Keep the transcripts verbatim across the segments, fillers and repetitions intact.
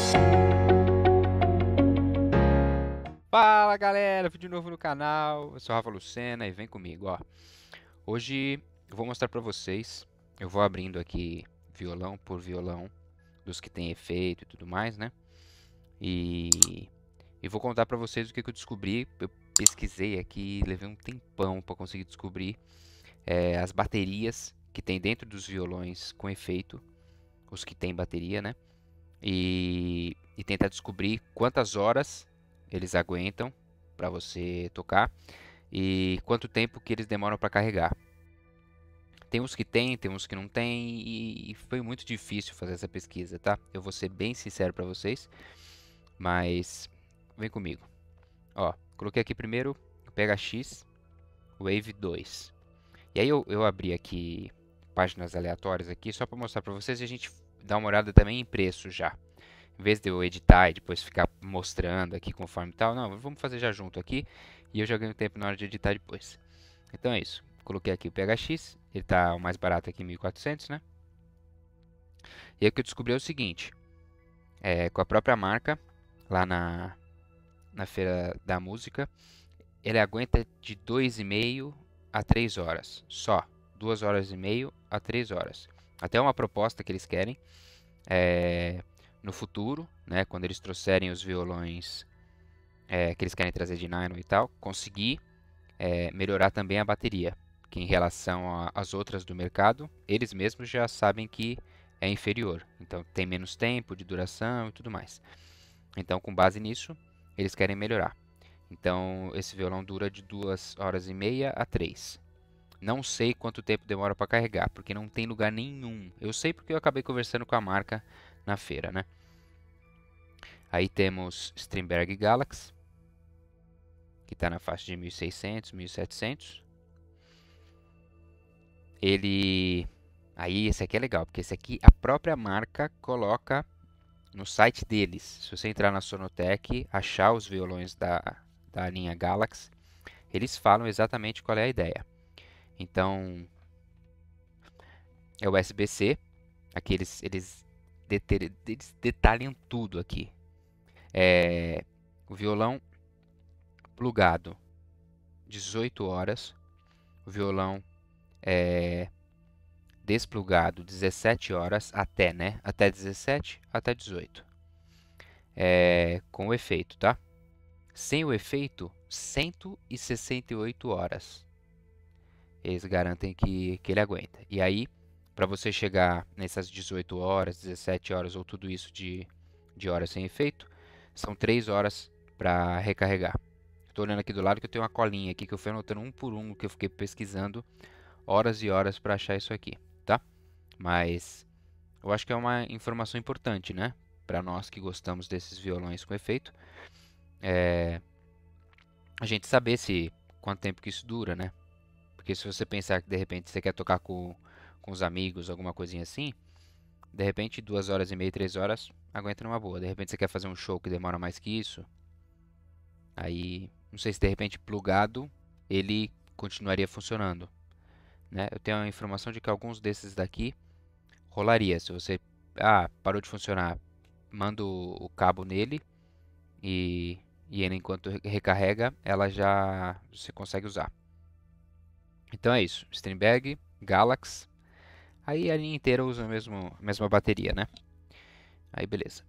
Fala galera, vídeo novo no canal, eu sou o Rafa Lucena e vem comigo, ó. Hoje eu vou mostrar pra vocês, eu vou abrindo aqui violão por violão, dos que tem efeito e tudo mais, né? E, e vou contar pra vocês o que, que eu descobri, eu pesquisei aqui, levei um tempão pra conseguir descobrir é, as baterias que tem dentro dos violões com efeito, os que tem bateria, né? E, e tentar descobrir quantas horas eles aguentam para você tocar e quanto tempo que eles demoram para carregar. Tem uns que tem, tem uns que não tem e, e foi muito difícil fazer essa pesquisa, tá? Eu vou ser bem sincero para vocês, mas vem comigo. Ó, coloquei aqui primeiro o P H X Wave dois. E aí eu, eu abri aqui páginas aleatórias aqui só para mostrar para vocês e a gente dá uma olhada também em preço já. Em vez de eu editar e depois ficar mostrando aqui conforme tal, não, vamos fazer já junto aqui e eu já ganho tempo na hora de editar depois. Então é isso. Coloquei aqui o P H X, ele está o mais barato aqui, mil e quatrocentos, né? E aí o que eu descobri é o seguinte, é, com a própria marca, lá na, na Feira da Música, ele aguenta de dois e meio a três horas, só. duas horas e meio a três horas. Até uma proposta que eles querem, é, no futuro, né, quando eles trouxerem os violões é, que eles querem trazer de nylon e tal, conseguir é, melhorar também a bateria, que em relação às outras do mercado, eles mesmos já sabem que é inferior, então tem menos tempo de duração e tudo mais. Então, com base nisso, eles querem melhorar. Então, esse violão dura de duas horas e meia a três. Não sei quanto tempo demora para carregar, porque não tem lugar nenhum. Eu sei porque eu acabei conversando com a marca na feira, né? Aí temos Strindberg Galaxy, que está na faixa de mil e seiscentos, mil e setecentos. Ele... Aí esse aqui é legal, porque esse aqui a própria marca coloca no site deles. Se você entrar na Sonotec, achar os violões da, da linha Galaxy, eles falam exatamente qual é a ideia. Então, é o U S B C. Aqui eles, eles, deter, eles detalham tudo aqui. É, o violão plugado, dezoito horas. O violão é, desplugado, dezessete horas, até, né? Até dezessete, até dezoito. É, com o efeito, tá? Sem o efeito, cento e sessenta e oito horas. Eles garantem que, que ele aguenta. E aí, para você chegar nessas dezoito horas, dezessete horas ou tudo isso de, de horas sem efeito, são três horas para recarregar. Estou olhando aqui do lado que eu tenho uma colinha aqui que eu fui anotando um por um que eu fiquei pesquisando horas e horas para achar isso aqui, tá? Mas eu acho que é uma informação importante, né? Para nós que gostamos desses violões com efeito, é a gente saber se quanto tempo que isso dura, né? Porque se você pensar que de repente você quer tocar com, com os amigos, alguma coisinha assim, de repente duas horas e meia, três horas aguenta numa boa. De repente você quer fazer um show que demora mais que isso, aí não sei se de repente plugado ele continuaria funcionando, né? Eu tenho a informação de que alguns desses daqui rolaria. Se você ah, parou de funcionar, manda o, o cabo nele e, e ele enquanto recarrega, ela já você consegue usar. Então é isso, Strindberg, Galaxy, aí a linha inteira usa a mesmo, a mesma bateria, né? Aí beleza.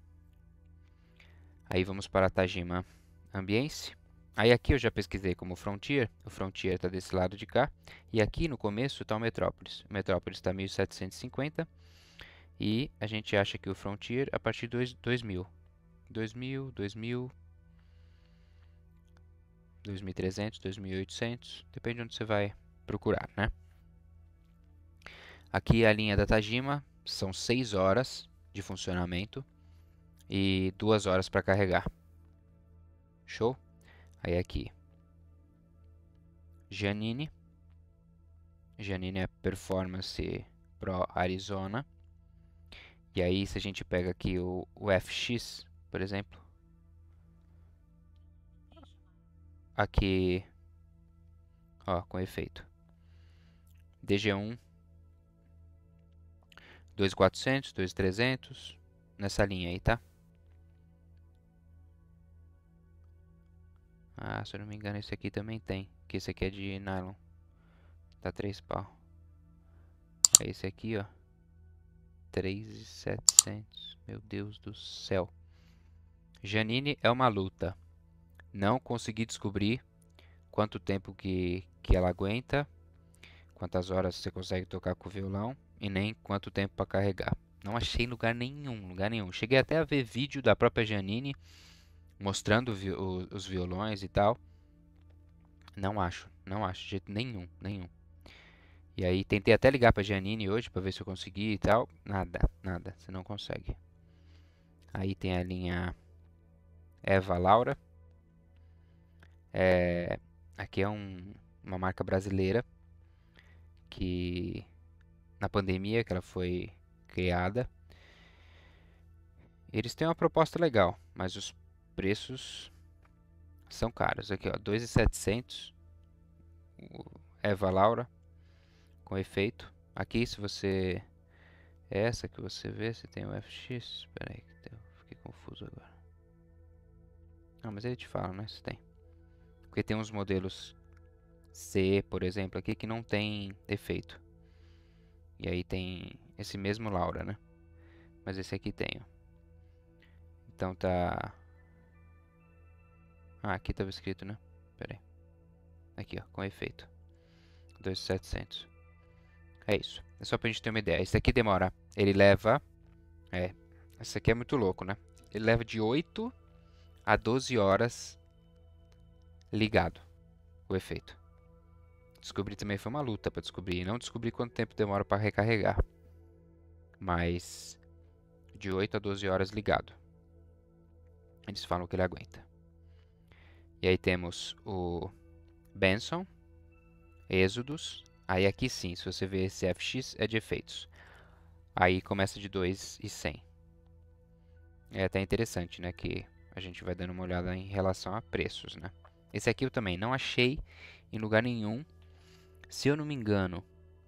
Aí vamos para a Tajima Ambience. Aí aqui eu já pesquisei como Frontier, o Frontier está desse lado de cá. E aqui no começo está o Metrópolis. O Metrópolis está mil setecentos e cinquenta e a gente acha que o Frontier a partir de dois mil. dois mil, dois mil, dois mil e trezentos, dois mil e oitocentos, depende de onde você vai procurar, né? Aqui a linha da Tajima são seis horas de funcionamento e duas horas para carregar. Show? Aí aqui Giannini. Giannini é Performance Pro Arizona. E aí se a gente pega aqui o, o F X, por exemplo, aqui, ó, com efeito. D G um, dois mil e quatrocentos, dois mil e trezentos, nessa linha aí, tá? Ah, se eu não me engano, esse aqui também tem. Que esse aqui é de nylon. Tá três pau. É esse aqui, ó. três mil e setecentos. Meu Deus do céu. Janine é uma luta. Não consegui descobrir quanto tempo que, que ela aguenta, quantas horas você consegue tocar com o violão e nem quanto tempo para carregar. Não achei lugar nenhum, lugar nenhum. Cheguei até a ver vídeo da própria Janine mostrando vi o, os violões e tal. Não acho, não acho de jeito nenhum, nenhum. E aí tentei até ligar para Janine hoje para ver se eu consegui e tal. Nada, nada, você não consegue. Aí tem a linha Eva Laura. É, aqui é um, uma marca brasileira que na pandemia que ela foi criada. Eles têm uma proposta legal, mas os preços são caros. Aqui, ó, dois mil e setecentos, o Eva Laura com efeito. Aqui, se você é essa que você vê, você tem o F X. Espera aí, que eu fiquei confuso agora. Não, mas ele te fala, né? Se tem. Porque tem uns modelos C, por exemplo, aqui que não tem efeito. E aí tem esse mesmo Laura, né? Mas esse aqui tem, ó. Então tá. Ah, aqui estava escrito, né? Pera aí. Aqui, ó, com efeito. dois mil e setecentos. É isso. É só pra gente ter uma ideia. Esse aqui demora. Ele leva. É. Esse aqui é muito louco, né? Ele leva de oito a doze horas ligado. O efeito. Descobrir também foi uma luta pra descobrir. Não descobri quanto tempo demora pra recarregar. Mas. De oito a doze horas ligado. Eles falam que ele aguenta. E aí temos o Benson. Êxodos. Aí aqui sim, se você ver esse F X, é de efeitos. Aí começa de dois mil e cem. É até interessante, né? Que a gente vai dando uma olhada em relação a preços, né? Esse aqui eu também não achei em lugar nenhum. Se eu não me engano...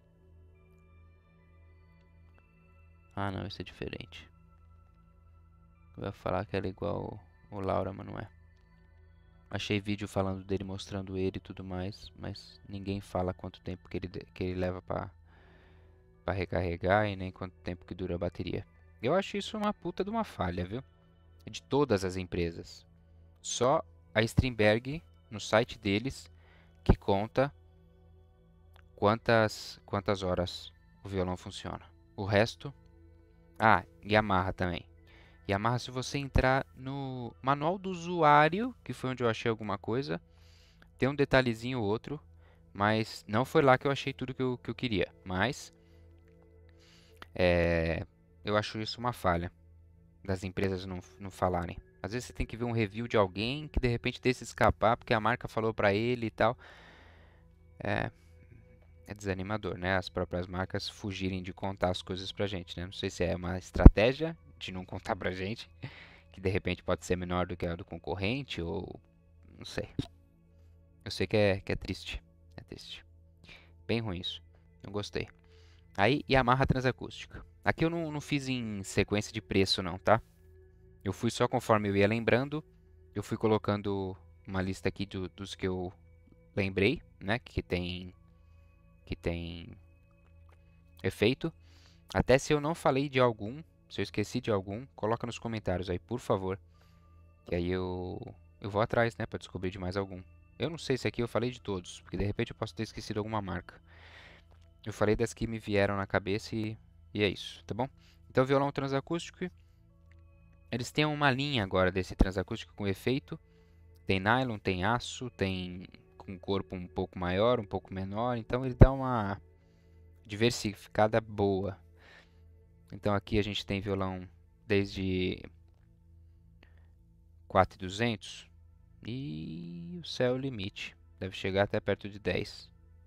Ah, não, esse é diferente. Eu ia falar que era igual o Laura, mas não é. Achei vídeo falando dele, mostrando ele e tudo mais, mas ninguém fala quanto tempo que ele, que ele leva pra, pra recarregar e nem quanto tempo que dura a bateria. Eu acho isso uma puta de uma falha, viu? De todas as empresas. Só a Strindberg, no site deles, que conta quantas, quantas horas o violão funciona. O resto... Ah, Yamaha também. Yamaha, se você entrar no manual do usuário, que foi onde eu achei alguma coisa, tem um detalhezinho ou outro, mas não foi lá que eu achei tudo que eu, que eu queria. Mas é, eu acho isso uma falha das empresas não, não falarem. Às vezes você tem que ver um review de alguém que de repente deixa escapar porque a marca falou pra ele e tal. É, é desanimador, né? As próprias marcas fugirem de contar as coisas pra gente, né? Não sei se é uma estratégia de não contar pra gente, que de repente pode ser menor do que a do concorrente, ou não sei. Eu sei que é, que é triste. É triste. Bem ruim isso. Não gostei. Aí, Yamaha Transacústica. Aqui eu não, não fiz em sequência de preço não, tá? Eu fui só conforme eu ia lembrando. Eu fui colocando uma lista aqui do, dos que eu lembrei, né? Que tem, que tem efeito. Até se eu não falei de algum, se eu esqueci de algum, coloca nos comentários aí, por favor. Que aí eu, eu vou atrás, né? Pra descobrir de mais algum. Eu não sei se aqui eu falei de todos, porque de repente eu posso ter esquecido alguma marca. Eu falei das que me vieram na cabeça e, e é isso, tá bom? Então, violão transacústico. Eles têm uma linha agora desse transacústico com efeito. Tem nylon, tem aço, tem com corpo um pouco maior, um pouco menor. Então ele dá uma diversificada boa. Então aqui a gente tem violão desde quatro mil e duzentos e o céu é o limite. Deve chegar até perto de dez.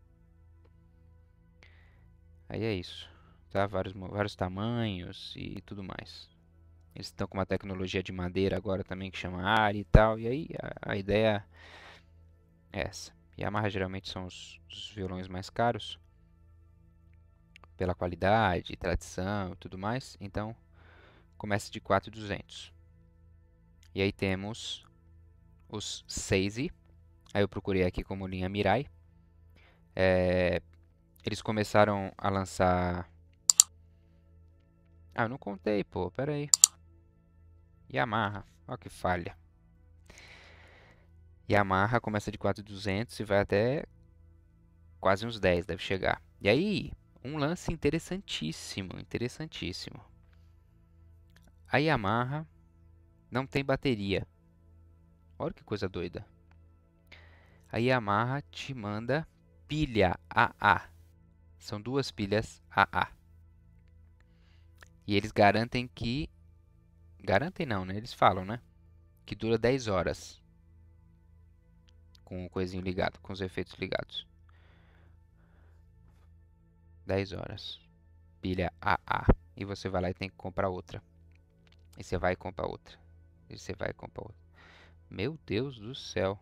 Aí é isso. Tá? Vários, vários tamanhos e tudo mais. Eles estão com uma tecnologia de madeira agora também que chama Ari e tal. E aí a, a ideia é essa. Yamaha geralmente são os, os violões mais caros. Pela qualidade, tradição e tudo mais. Então começa de quatro mil e duzentos. E aí temos os Seise. Aí eu procurei aqui como linha Mirai. É, eles começaram a lançar... Ah, eu não contei, pô, pera aí. Yamaha, olha que falha. Yamaha começa de quatro mil e duzentos e vai até quase uns dez, deve chegar. E aí, um lance interessantíssimo, interessantíssimo. A Yamaha não tem bateria. Olha que coisa doida. A Yamaha te manda pilha A A. São duas pilhas A A. E eles garantem que... Garantem não, né? Eles falam, né? Que dura dez horas. Com o coisinho ligado, com os efeitos ligados. dez horas. Pilha A A. E você vai lá e tem que comprar outra. E você vai comprar outra. E você vai comprar outra. Meu Deus do céu.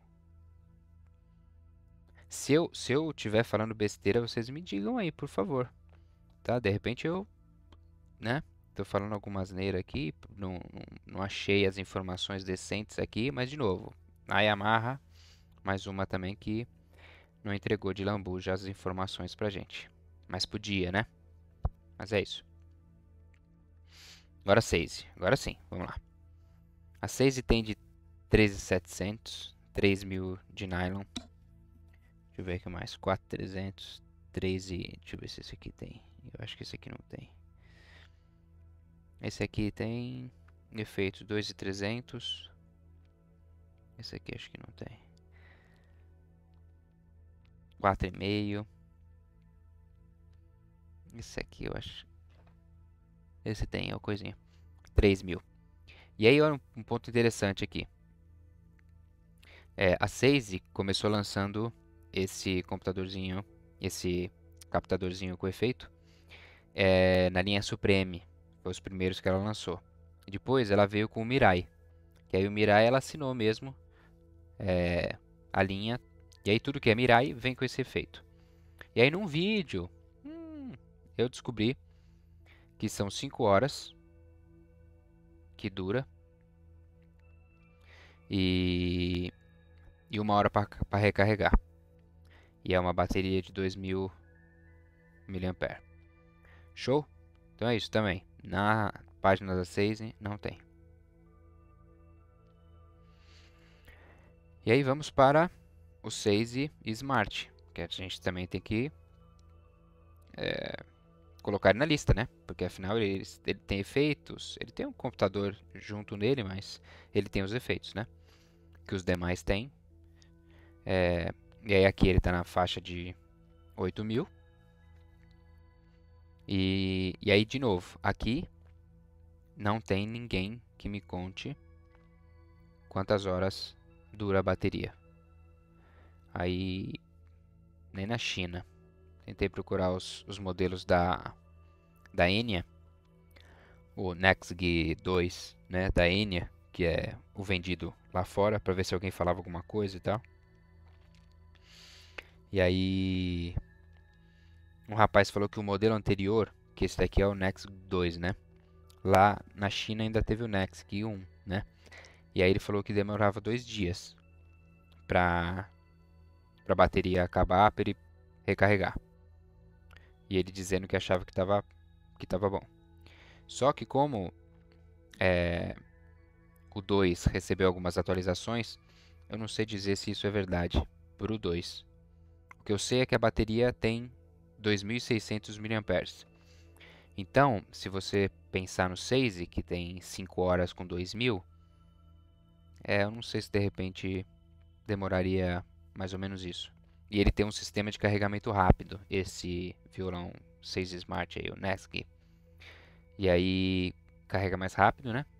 Se eu, se eu estiver falando besteira, vocês me digam aí, por favor. Tá? De repente eu, né? Tô falando alguma asneira aqui. Não, não, não achei as informações decentes aqui. Mas, de novo, a Yamaha, mais uma também que não entregou de lambuja as informações pra gente. Mas podia, né? Mas é isso. Agora a Seize. Agora sim, vamos lá. A Seize tem de treze mil e setecentos, três mil de nylon. Deixa eu ver aqui mais. quatro mil e trezentos, treze. Deixa eu ver se esse aqui tem. Eu acho que esse aqui não tem. Esse aqui tem efeitos dois mil e trezentos. Esse aqui acho que não tem. quatro vírgula cinco. Esse aqui eu acho. Esse tem, é uma coisinha. três mil. E aí, olha um ponto interessante aqui. É, a Seize começou lançando esse computadorzinho, esse captadorzinho com efeito, é, na linha Supreme. Foi os primeiros que ela lançou. Depois ela veio com o Mirai. Que aí o Mirai ela assinou mesmo é, a linha. E aí tudo que é Mirai vem com esse efeito. E aí num vídeo, hum, eu descobri que são cinco horas que dura. E, e uma hora para recarregar. E é uma bateria de dois mil miliampères. Show? Então é isso também. Na página da Seize não tem. E aí vamos para o Seize Smart, que a gente também tem que é, colocar ele na lista, né? Porque afinal ele, ele tem efeitos, ele tem um computador junto nele, mas ele tem os efeitos, né? Que os demais têm. É, e aí aqui ele está na faixa de oito mil. E, e aí de novo, aqui não tem ninguém que me conte quantas horas dura a bateria. Aí, nem na China. Tentei procurar os, os modelos da, da Enya, o Nexg dois, né, da Enya, que é o vendido lá fora, para ver se alguém falava alguma coisa e tal. E aí, um rapaz falou que o modelo anterior, que esse daqui é o Nexg dois, né, lá na China ainda teve o Nexg um, né, e aí ele falou que demorava dois dias para a bateria acabar, para ele recarregar. E ele dizendo que achava que estava que tava bom. Só que como é, o dois recebeu algumas atualizações, eu não sei dizer se isso é verdade para o dois. O que eu sei é que a bateria tem dois mil e seiscentos miliampères. Então, se você pensar no Seize, que tem cinco horas com dois mil, é, eu não sei se de repente demoraria mais ou menos isso. E ele tem um sistema de carregamento rápido, esse violão Seize Smart aí, o Nexg. E aí carrega mais rápido, né?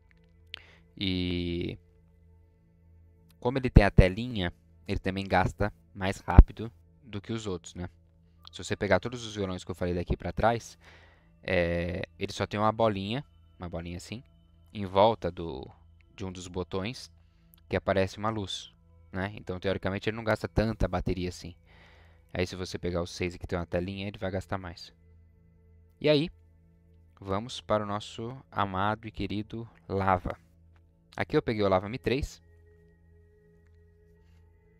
E como ele tem a telinha, ele também gasta mais rápido do que os outros, né? Se você pegar todos os violões que eu falei daqui para trás, é, ele só tem uma bolinha, uma bolinha assim, em volta do, de um dos botões, que aparece uma luz, né? Então, teoricamente, ele não gasta tanta bateria assim. Aí, se você pegar o Seize que tem uma telinha, ele vai gastar mais. E aí, vamos para o nosso amado e querido Lava. Aqui eu peguei o Lava Mi três.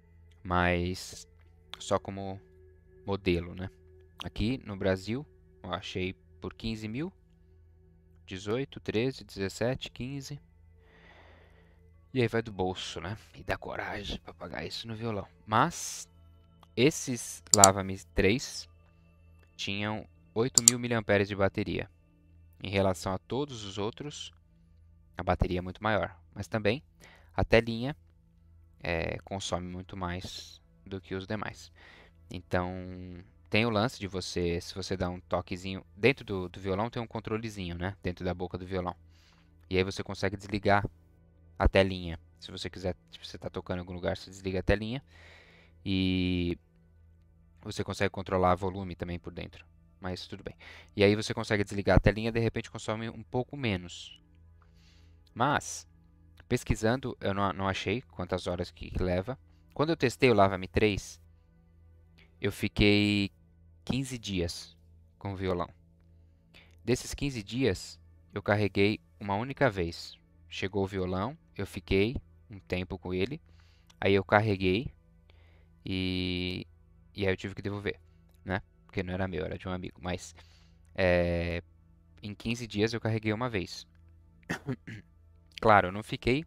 mas só como modelo, né? Aqui no Brasil, eu achei por quinze mil, dezoito, treze, dezessete, quinze. E aí vai do bolso, né? E da coragem para pagar isso no violão. Mas esses Lava-Me três tinham oito mil miliamperes de bateria. Em relação a todos os outros, a bateria é muito maior. Mas também a telinha é, consome muito mais do que os demais. Então tem o lance de você, se você dá um toquezinho dentro do, do violão, tem um controlezinho, né? Dentro da boca do violão. E aí você consegue desligar a telinha. Se você quiser, se você está tocando em algum lugar, você desliga a telinha e você consegue controlar o volume também por dentro. Mas tudo bem. E aí você consegue desligar a telinha, de repente consome um pouco menos. Mas pesquisando, eu não, não achei quantas horas que leva. Quando eu testei o Lava-Me três, eu fiquei quinze dias com o violão. Desses quinze dias, eu carreguei uma única vez. Chegou o violão, eu fiquei um tempo com ele, aí eu carreguei e, e aí eu tive que devolver, né? Porque não era meu, era de um amigo. Mas é, em quinze dias eu carreguei uma vez. Claro, eu não fiquei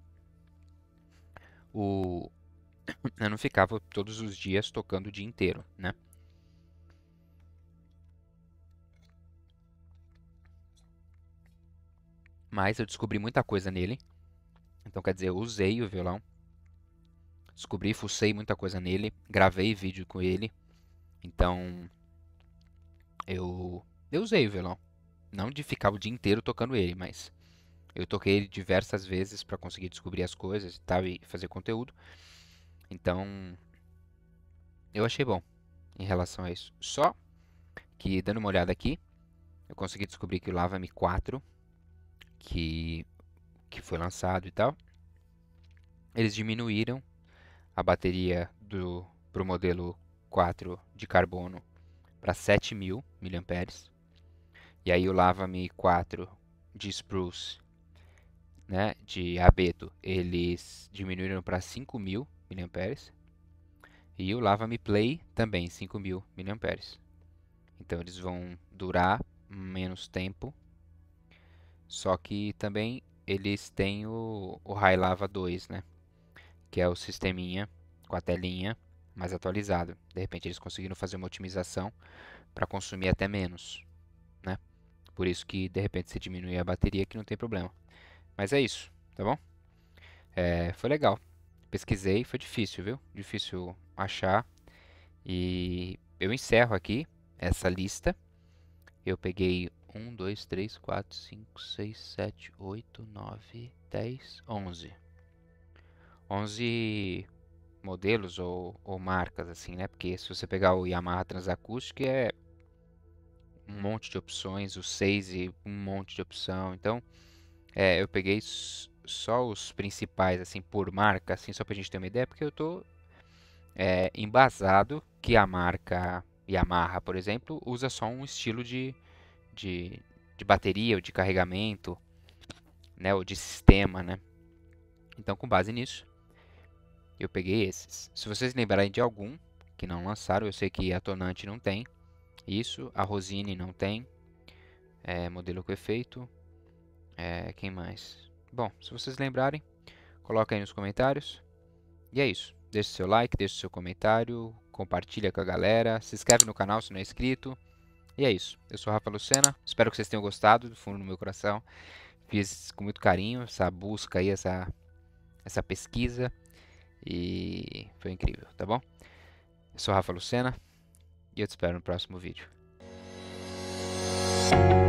o, eu não ficava todos os dias tocando o dia inteiro, né? Mas eu descobri muita coisa nele. Então, quer dizer, eu usei o violão, descobri, fucei muita coisa nele, gravei vídeo com ele. Então, eu, eu usei o violão. Não de ficar o dia inteiro tocando ele, mas eu toquei ele diversas vezes para conseguir descobrir as coisas e tal, e fazer conteúdo. Então, eu achei bom em relação a isso. Só que, dando uma olhada aqui, eu consegui descobrir que o Lava-Me quatro, que, que foi lançado e tal, eles diminuíram a bateria do pro modelo quatro de carbono para sete mil miliamperes. E aí o Lava-Me quatro de Spruce, né, de abeto, eles diminuíram para cinco mil miliamperes. E o Lava-Me Play também cinco mil miliamperes. Então eles vão durar menos tempo. Só que também eles têm o, o High Lava dois, né, que é o sisteminha com a telinha mais atualizado. De repente eles conseguiram fazer uma otimização para consumir até menos, né? Por isso que de repente você diminui a bateria que não tem problema. Mas é isso, tá bom? É, foi legal. Pesquisei, foi difícil, viu? Difícil achar. E eu encerro aqui essa lista. Eu peguei um, dois, três, quatro, cinco, seis, sete, oito, nove, dez, onze. onze modelos ou, ou marcas, assim, né? Porque se você pegar o Yamaha Transacoustic é um monte de opções, o seis e um monte de opção. Então, é, eu peguei só os principais, assim, por marca, assim, só pra gente ter uma ideia, porque eu tô é, embasado que a marca Yamaha, por exemplo, usa só um estilo de, de, de bateria ou de carregamento, né, ou de sistema, né? Então, com base nisso, eu peguei esses. Se vocês lembrarem de algum que não lançaram, eu sei que a Tonante não tem isso, a Rosine não tem, é, modelo com efeito, é, quem mais? Bom, se vocês lembrarem, coloca aí nos comentários. E é isso. Deixe seu like, deixe seu comentário, compartilha com a galera, se inscreve no canal se não é inscrito. E é isso. Eu sou o Rafa Lucena, espero que vocês tenham gostado do fundo do meu coração. Fiz com muito carinho essa busca aí, essa, essa pesquisa. E foi incrível, tá bom? Eu sou o Rafa Lucena e eu te espero no próximo vídeo.